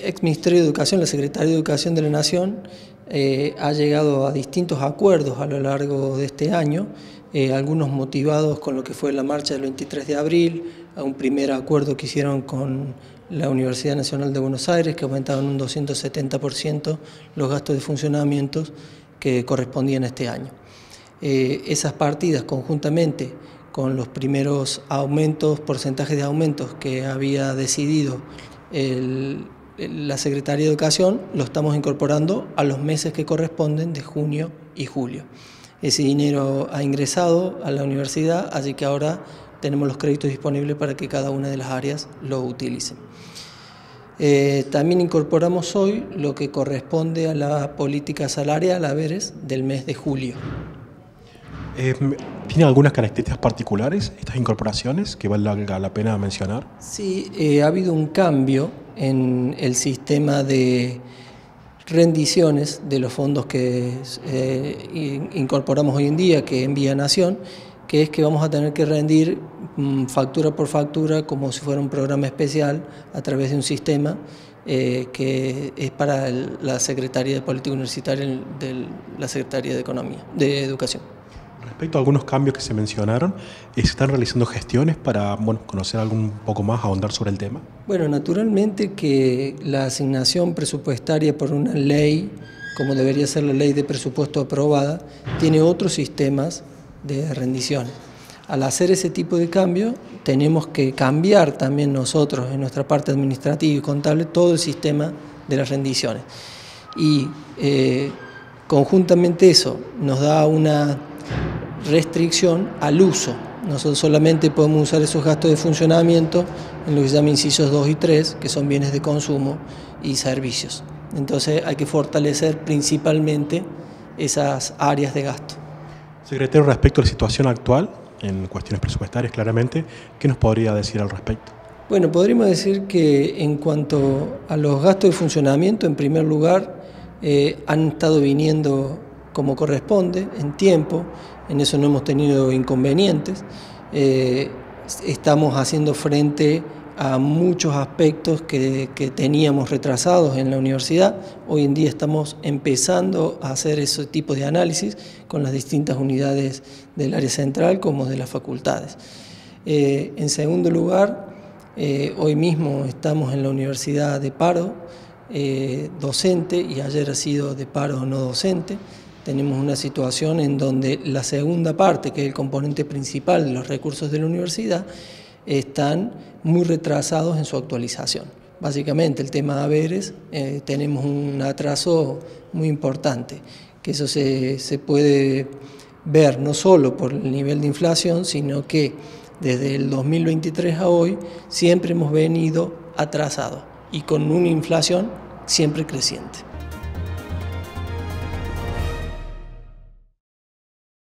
ex Ministerio de Educación, la Secretaría de Educación de la Nación, ha llegado a distintos acuerdos a lo largo de este año, algunos motivados con lo que fue la marcha del 23 de abril, a un primer acuerdo que hicieron con la Universidad Nacional de Buenos Aires, que aumentaban un 270% los gastos de funcionamiento que correspondían a este año. Esas partidas, conjuntamente con los primeros porcentajes de aumentos que había decidido la Secretaría de Educación, lo estamos incorporando a los meses que corresponden de junio y julio. Ese dinero ha ingresado a la universidad, así que ahora tenemos los créditos disponibles para que cada una de las áreas lo utilicen. También incorporamos hoy lo que corresponde a la política salarial, haberes, del mes de julio. ¿Tiene algunas características particulares estas incorporaciones que valga la pena mencionar? Sí, ha habido un cambio en el sistema de rendiciones de los fondos que incorporamos hoy en día, que envía Nación, que es que vamos a tener que rendir factura por factura como si fuera un programa especial a través de un sistema que es para la Secretaría de Política Universitaria de la Secretaría de Educación. Respecto a algunos cambios que se mencionaron, ¿se están realizando gestiones para conocer un poco más, ahondar sobre el tema? Bueno, naturalmente que la asignación presupuestaria por una ley, como debería ser la ley de presupuesto aprobada, tiene otros sistemas de rendición. Al hacer ese tipo de cambio, tenemos que cambiar también nosotros, en nuestra parte administrativa y contable, todo el sistema de las rendiciones. Y conjuntamente eso nos da una restricción al uso. Nosotros solamente podemos usar esos gastos de funcionamiento en lo que se llama incisos 2 y 3, que son bienes de consumo y servicios. Entonces hay que fortalecer principalmente esas áreas de gasto. Secretario, respecto a la situación actual, en cuestiones presupuestarias claramente, ¿qué nos podría decir al respecto? Bueno, podríamos decir que en cuanto a los gastos de funcionamiento, en primer lugar, han estado viniendo como corresponde, en tiempo, en eso no hemos tenido inconvenientes. Estamos haciendo frente a muchos aspectos que teníamos retrasados en la universidad. Hoy en día estamos empezando a hacer ese tipo de análisis con las distintas unidades del área central como de las facultades. En segundo lugar, hoy mismo estamos en la universidad de paro docente y ayer ha sido de paro no docente. Tenemos una situación en donde la segunda parte, que es el componente principal de los recursos de la universidad, están muy retrasados en su actualización. Básicamente el tema de haberes, tenemos un atraso muy importante, que eso se puede ver no solo por el nivel de inflación, sino que desde el 2023 a hoy siempre hemos venido atrasados y con una inflación siempre creciente.